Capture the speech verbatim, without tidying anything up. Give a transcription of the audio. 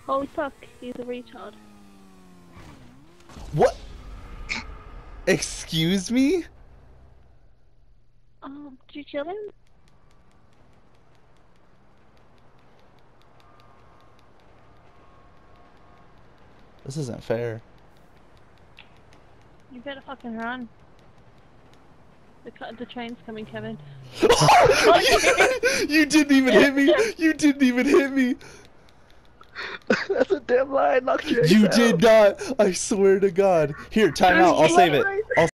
Holy fuck, he's a retard. What? Excuse me? Um, did you kill him? This isn't fair. You better fucking run. The, the train's coming, Kevin. You didn't even hit me! You didn't even hit me! That's a damn lie. I knocked your ass You out. did not! I swear to God. Here, time out. I'll save it. I'll